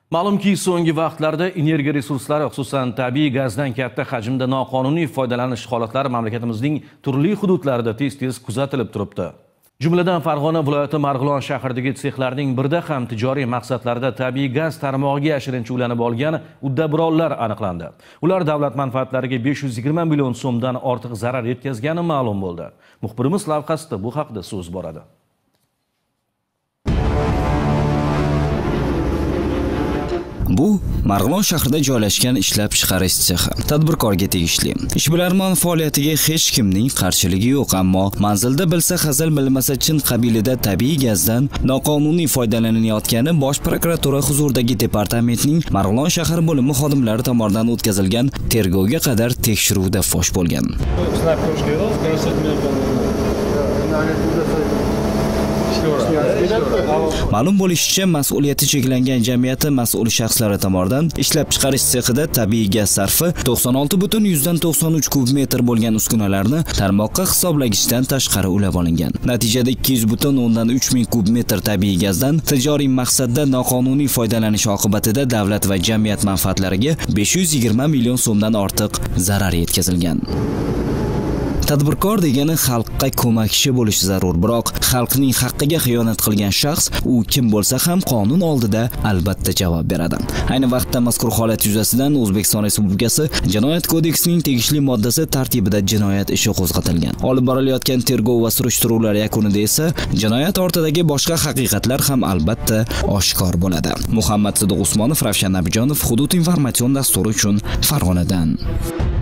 Ma'lumki, so'nggi vaqtlarda energiya resurslari, xususan tabiiy gazdan katta hajmda noqonuniy foydalanish holatlari mamlakatimizning turli hududlarida tez-tez kuzatilib turibdi. Jumladan Farg'ona viloyati Marg'ilon shahridagi sexlarning birida ham tijoriy maqsadlarda tabiiy gaz tarmog'iga yashirincha ulanib olgan uddaburonlar aniqlandi. Ular davlat manfaatlariga 520 million so'mdan ortiq zarar yetkazgani ma'lum bo'ldi. Muxbirimiz lavhasida bu haqda so'z boradi. Bu Marg'ilon shahrida joylashgan ishlab chiqarish sexi. Tadbirkorga tegishli. Ishbilarmon faoliyatiga hech kimning qarshiligi yo'q, ammo manzilda bilsa hazil, bilmasa chin qabilida tabiiy gazdan noqonuniy foydalanilayotgani Bosh prokuratura huzuridagi departamentning Marg'ilon shahar bo'limi xodimlari tomonidan o'tkazilgan tergovga qadar tekshiruvda fosh bo'lgan. Ma'lum bo'lishicha, mas'uliyati cheklangan jamiyati mas'ul shaxslari tomonidan ishlab chiqarish sexida tabiiy gaz sarfi 96,93 kub metr bo'lgan uskunalarni tarmoqqa hisoblagichdan tashqari ulab olingan. Natijada 200,3 ming kub metr tabiiy gazdan tijoriy maqsadda noqonuniy foydalanish oqibatida davlat va jamiyat manfaatlariga 520 million so'mdan ortiq zarar yetkazilgan. Tadbirkor degani xalqqa ko'makchi bo'lishi zarur, biroq xalqning haqqiga xiyonat qilgan shaxs u kim bo'lsa ham qonun oldida albatta javob beradi. Ayni vaqtda mazkur holat yuzasidan O'zbekiston Respublikasi Jinoyat kodeksining tegishli moddasi tartibida jinoyat ishi qo'zg'atilgan. Olib borilayotgan tergov va surishtiruvlar yakunida esa jinoyat ortidagi boshqa haqiqatlar ham albatta oshkor bo'ladi. Muhammad Sidiq Usmonov, Ravshan Nabijonov, Hudud informatsion dasturi uchun Farg'onadan.